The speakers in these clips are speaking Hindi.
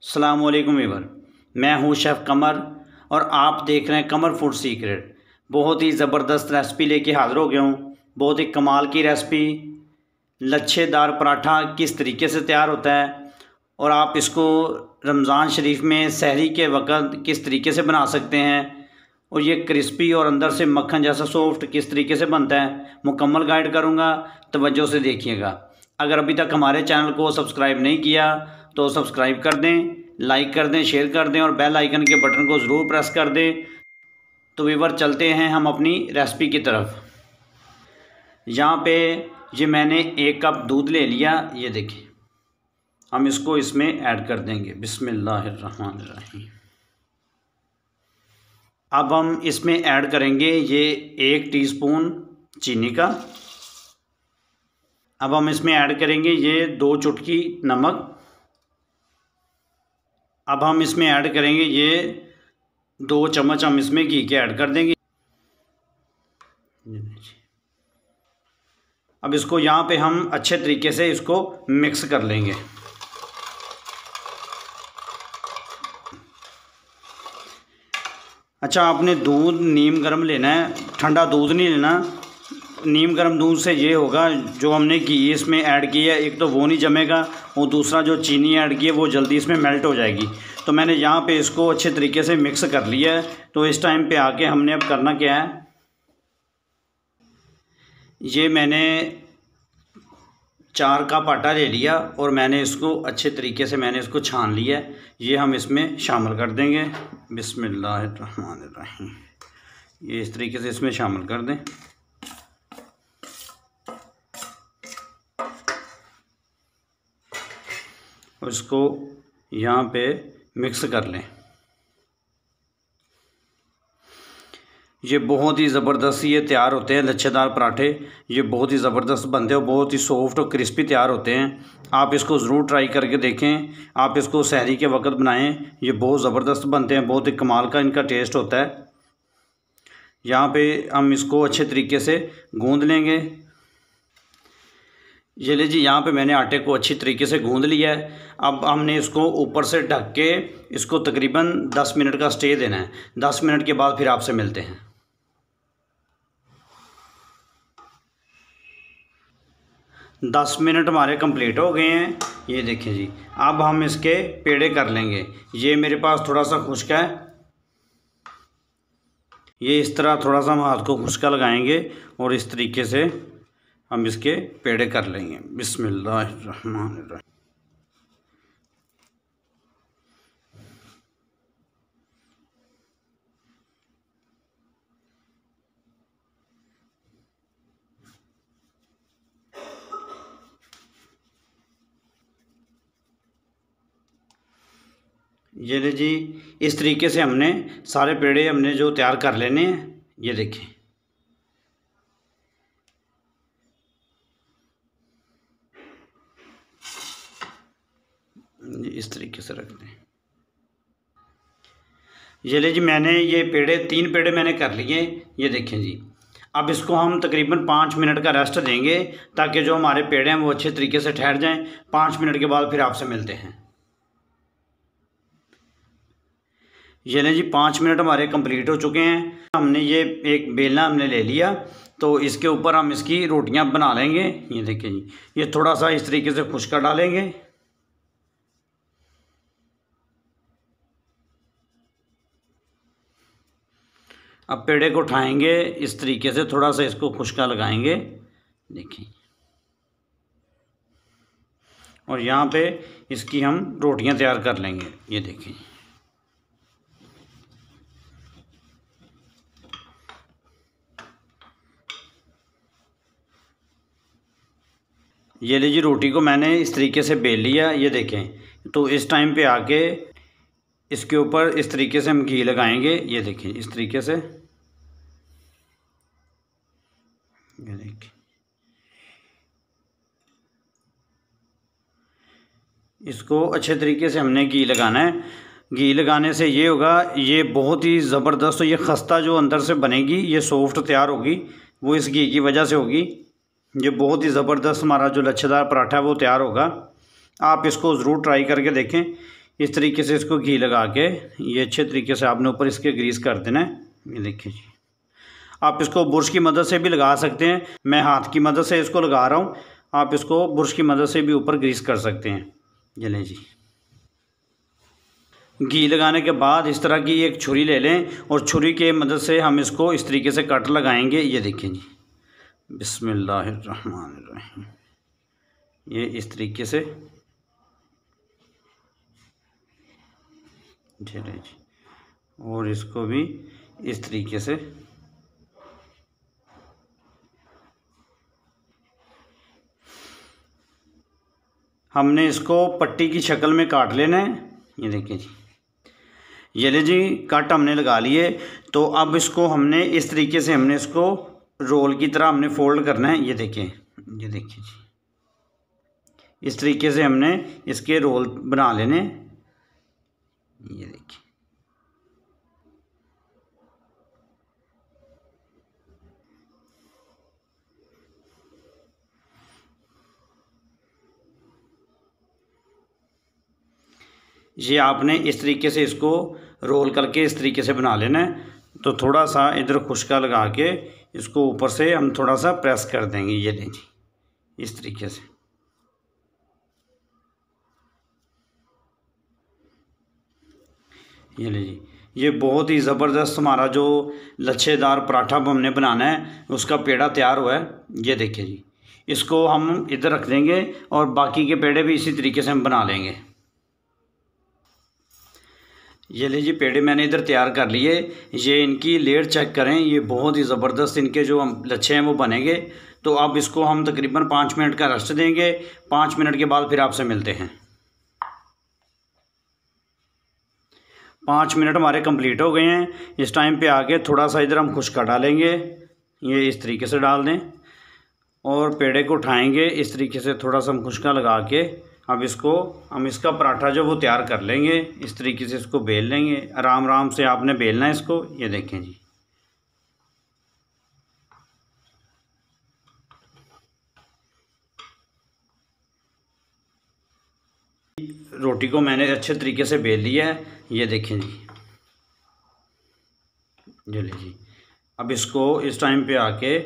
अस्सलामुअलैकुम वीवर, मैं हूं शेफ़ कमर और आप देख रहे हैं कमर फूड सीक्रेट। बहुत ही ज़बरदस्त रेसिपी लेके हाज़िर हो गया हूँ। बहुत ही कमाल की रेसिपी, लच्छेदार पराठा किस तरीके से तैयार होता है और आप इसको रमज़ान शरीफ में सहरी के वक़्त किस तरीके से बना सकते हैं और ये क्रिस्पी और अंदर से मक्खन जैसा सॉफ्ट किस तरीके से बनता है, मुकम्मल गाइड करूँगा। तवज्जो से देखिएगा। अगर अभी तक हमारे चैनल को सब्सक्राइब नहीं किया तो सब्सक्राइब कर दें, लाइक कर दें, शेयर कर दें और बेल आइकन के बटन को ज़रूर प्रेस कर दें। तो व्यूअर चलते हैं हम अपनी रेसिपी की तरफ। यहाँ पे ये मैंने 1 कप दूध ले लिया, ये देखिए। हम इसको इसमें ऐड कर देंगे। बिस्मिल्लाहिर्रहमानिर्रहीम। अब हम इसमें ऐड करेंगे ये 1 टीस्पून चीनी का। अब हम इसमें ऐड करेंगे ये 2 चुटकी नमक। अब हम इसमें ऐड करेंगे ये 2 चम्मच हम इसमें घी के ऐड कर देंगे। अब इसको यहाँ पे हम अच्छे तरीके से इसको मिक्स कर लेंगे। अच्छा, आपने दूध नीम गर्म लेना है, ठंडा दूध नहीं लेना। नीम गर्म दूध से ये होगा, जो हमने घी इसमें ऐड किया है एक तो वो नहीं जमेगा और दूसरा जो चीनी ऐड की है वो जल्दी इसमें मेल्ट हो जाएगी। तो मैंने यहाँ पे इसको अच्छे तरीके से मिक्स कर लिया है। तो इस टाइम पे आके हमने अब करना क्या है, ये मैंने 4 कप आटा ले लिया और मैंने इसको अच्छे तरीके से इसको छान लिया है। ये हम इसमें शामिल कर देंगे। बिस्मिल्लाहिर्रहमानिर्रहीम। ये इस तरीके से इसमें शामिल कर दें। और इसको यहाँ पे मिक्स कर लें। ये बहुत ही ज़बरदस्त ये तैयार होते हैं लच्छेदार पराठे। ये बहुत ही ज़बरदस्त बनते हैं और बहुत ही सॉफ्ट और क्रिस्पी तैयार होते हैं। आप इसको ज़रूर ट्राई करके देखें। आप इसको सहरी के वक़्त बनाएं। ये बहुत ज़बरदस्त बनते हैं, बहुत ही कमाल का इनका टेस्ट होता है। यहाँ पे हम इसको अच्छे तरीके से गूँध लेंगे। ये लीजिए, यहाँ पे मैंने आटे को अच्छी तरीके से गूँध लिया है। अब हमने इसको ऊपर से ढक के इसको तकरीबन 10 मिनट का स्टे देना है। 10 मिनट के बाद फिर आपसे मिलते हैं। 10 मिनट हमारे कंप्लीट हो गए हैं। ये देखिए जी, अब हम इसके पेड़े कर लेंगे। ये मेरे पास थोड़ा सा खुश्क है। ये इस तरह थोड़ा सा हम हाथ को खुश्का लगाएंगे और इस तरीके से हम इसके पेड़े कर लेंगे। बिस्मिल्लाहिर्रहमानिर्रहीम। ये ले जी, इस तरीके से हमने सारे पेड़े हमने जो तैयार कर लेने हैं। ये देखें, इस तरीके से रख दें। ये ले जी, मैंने ये 3 पेड़े मैंने कर लिए। ये देखें जी, अब इसको हम तकरीबन 5 मिनट का रेस्ट देंगे ताकि जो हमारे पेड़े हैं वो अच्छे तरीके से ठहर जाएं। 5 मिनट के बाद फिर आपसे मिलते हैं। ये ले जी, 5 मिनट हमारे कंप्लीट हो चुके हैं। हमने ये एक बेलना हमने ले लिया, तो इसके ऊपर हम इसकी रोटियां बना लेंगे। ये देखिए जी, ये थोड़ा सा इस तरीके से खुश्का डालेंगे। अब पेड़े को उठाएंगे, इस तरीके से थोड़ा सा इसको खुश्का लगाएंगे। देखिए, और यहाँ पे इसकी हम रोटियां तैयार कर लेंगे। ये देखिए, ये लीजिए, रोटी को मैंने इस तरीके से बेल लिया। ये देखें, तो इस टाइम पे आके इसके ऊपर इस तरीके से हम घी लगाएंगे। ये देखें, इस तरीके से। ये देखिए, इसको अच्छे तरीके से हमने घी लगाना है। घी लगाने से ये होगा, ये बहुत ही ज़बरदस्त, ये खस्ता जो अंदर से बनेगी, ये सॉफ्ट तैयार होगी, वो इस घी की वजह से होगी। ये बहुत ही ज़बरदस्त हमारा जो लच्छेदार पराठा है वो तैयार होगा। आप इसको ज़रूर ट्राई करके देखें। इस तरीके से इसको घी लगा के ये अच्छे तरीके से आपने ऊपर इसके ग्रीस कर देना है। ये देखिए जी, आप इसको बुर्श की मदद से भी लगा सकते हैं, मैं हाथ की मदद से इसको लगा रहा हूँ, आप इसको बुर्श की मदद से भी ऊपर ग्रीस कर सकते हैं। ये लें जी, घी लगाने के बाद इस तरह की एक छुरी ले लें और छुरी के मदद से हम इसको इस तरीके से कट लगाएंगे। ये देखिए जी, बिस्मिल्लाहिर्रहमानिर्रहीम, ये इस तरीके से झेले जी, और इसको भी इस तरीके से हमने इसको पट्टी की शक्ल में काट लेना है। ये देखिए जी, ये ले जी, कट हमने लगा लिए। तो अब इसको हमने इस तरीके से हमने इसको रोल की तरह हमने फोल्ड करना है। ये देखिए जी, इस तरीके से हमने इसके रोल बना लेने। ये देखिए, ये आपने इस तरीके से इसको रोल करके इस तरीके से बना लेना है। तो थोड़ा सा इधर खुशका लगा के इसको ऊपर से हम थोड़ा सा प्रेस कर देंगे। ये लें जी, इस तरीके से। ये ले जी, ये बहुत ही ज़बरदस्त हमारा जो लच्छेदार पराठा हमने बनाना है उसका पेड़ा तैयार हुआ है। ये देखिए जी, इसको हम इधर रख देंगे और बाकी के पेड़े भी इसी तरीके से हम बना लेंगे। ये ले जी, पेड़े मैंने इधर तैयार कर लिए। ये इनकी लेयर चेक करें, ये बहुत ही ज़बरदस्त इनके जो हम लच्छे हैं वो बनेंगे। तो अब इसको हम तकरीबन 5 मिनट का रेस्ट देंगे। 5 मिनट के बाद फिर आपसे मिलते हैं। 5 मिनट हमारे कंप्लीट हो गए हैं। इस टाइम पे आके थोड़ा सा इधर हम खुशका डालेंगे, ये इस तरीके से डाल दें और पेड़े को उठाएंगे इस तरीके से थोड़ा सा हम खुशका लगा के। अब इसको हम इसका पराठा जो वो तैयार कर लेंगे। इस तरीके से इसको बेल लेंगे, आराम आराम से आपने बेलना है इसको। ये देखें जी, रोटी को मैंने अच्छे तरीके से बेल लिया है। ये देखें जी, ये ले जी, अब इसको इस टाइम पे आके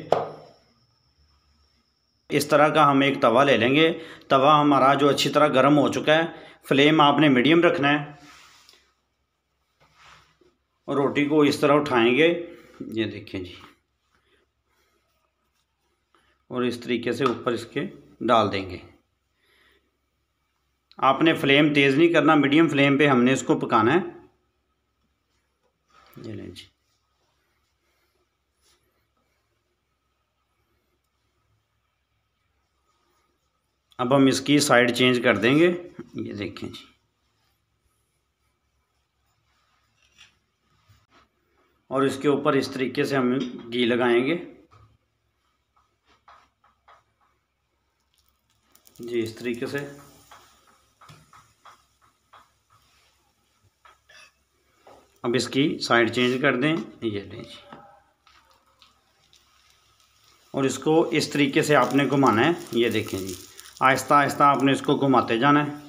इस तरह का हम एक तवा ले लेंगे। तवा हमारा जो अच्छी तरह गर्म हो चुका है, फ्लेम आपने मीडियम रखना है और रोटी को इस तरह उठाएंगे। ये देखें जी, और इस तरीके से ऊपर इसके डाल देंगे। आपने फ्लेम तेज़ नहीं करना, मीडियम फ्लेम पे हमने इसको पकाना है। ये लें जी, अब हम इसकी साइड चेंज कर देंगे। ये देखें जी, और इसके ऊपर इस तरीके से हम घी लगाएंगे जी, इस तरीके से। अब इसकी साइड चेंज कर दें। ये लें जी, और इसको इस तरीके से आपने घुमाना है। ये देखें जी, आहिस्ता आहिस्ता आपने इसको घुमाते जाना है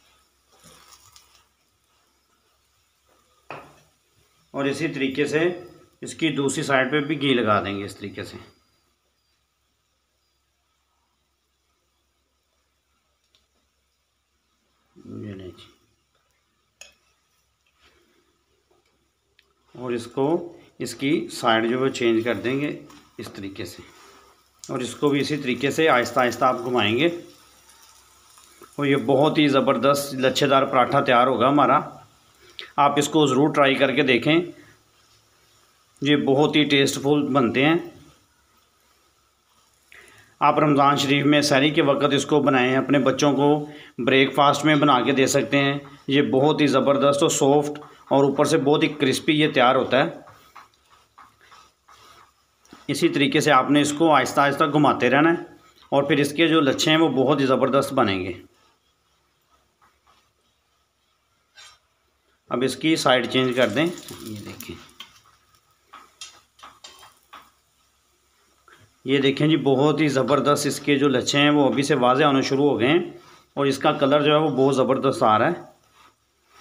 और इसी तरीके से इसकी दूसरी साइड पे भी घी लगा देंगे इस तरीके से। ये नहीं जी, और इसको इसकी साइड जो है चेंज कर देंगे इस तरीके से, और इसको भी इसी तरीके से आहिस्ता आहिस्ता आप घुमाएंगे और ये बहुत ही ज़बरदस्त लच्छेदार पराठा तैयार होगा हमारा। आप इसको ज़रूर ट्राई करके देखें, ये बहुत ही टेस्टफुल बनते हैं। आप रमज़ान शरीफ में सहरी के वक्त इसको बनाएं, अपने बच्चों को ब्रेकफास्ट में बना के दे सकते हैं। ये बहुत ही ज़बरदस्त और सॉफ्ट और ऊपर से बहुत ही क्रिस्पी ये तैयार होता है। इसी तरीके से आपने इसको आहिस्ता आहिस्ता घुमाते रहना है और फिर इसके जो लच्छे हैं वो बहुत ही ज़बरदस्त बनेंगे। अब इसकी साइड चेंज कर दें। ये देखें जी, बहुत ही ज़बरदस्त इसके जो लच्छे हैं वो अभी से वाज़े होने शुरू हो गए हैं और इसका कलर जो है वो बहुत ज़बरदस्त आ रहा है।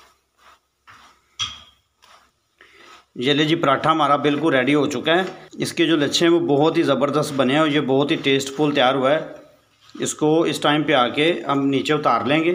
ये ले जी, पराठा हमारा बिल्कुल रेडी हो चुका है। इसके जो लच्छे हैं वो बहुत ही ज़बरदस्त बने हैं और ये बहुत ही टेस्टफुल तैयार हुआ है। इसको इस टाइम पे आके हम नीचे उतार लेंगे।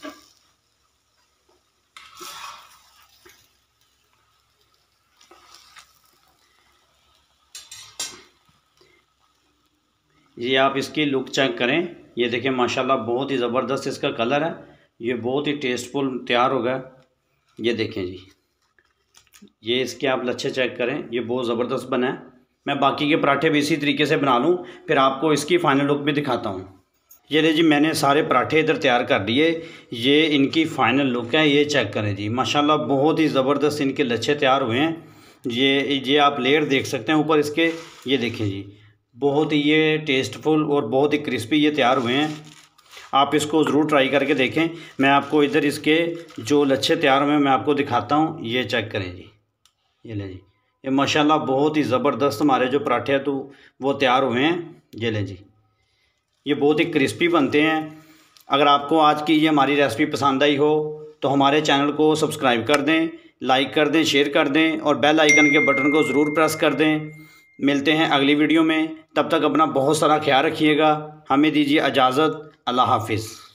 ये आप इसकी लुक चेक करें, ये देखें माशाल्लाह बहुत ही ज़बरदस्त इसका कलर है। ये बहुत ही टेस्टफुल तैयार होगा। ये देखें जी, ये इसके आप लच्छे चेक करें, ये बहुत ज़बरदस्त बना है। मैं बाकी के पराठे भी इसी तरीके से बना लूँ, फिर आपको इसकी फ़ाइनल लुक भी दिखाता हूँ। ये ले जी, मैंने सारे पराठे इधर तैयार कर दिए। ये इनकी फ़ाइनल लुक है, ये चेक करें जी, माशाल्लाह बहुत ही ज़बरदस्त इनके लच्छे तैयार हुए हैं। ये आप लेयर देख सकते हैं ऊपर इसके, ये देखें जी, बहुत ही ये टेस्टफुल और बहुत ही क्रिस्पी ये तैयार हुए हैं। आप इसको ज़रूर ट्राई करके देखें। मैं आपको इधर इसके जो लच्छे तैयार हुए हैं मैं आपको दिखाता हूँ। ये चेक करें जी, ये ले जी, ये माशाल्लाह बहुत ही ज़बरदस्त हमारे जो पराठे हैं तो वो तैयार हुए हैं। ये ले जी, ये बहुत ही क्रिस्पी बनते हैं। अगर आपको आज की ये हमारी रेसिपी पसंद आई हो तो हमारे चैनल को सब्सक्राइब कर दें, लाइक कर दें, शेयर कर दें और बेल आइकन के बटन को ज़रूर प्रेस कर दें। मिलते हैं अगली वीडियो में, तब तक अपना बहुत सारा ख्याल रखिएगा। हमें दीजिए इजाज़त। अल्लाह हाफिज़।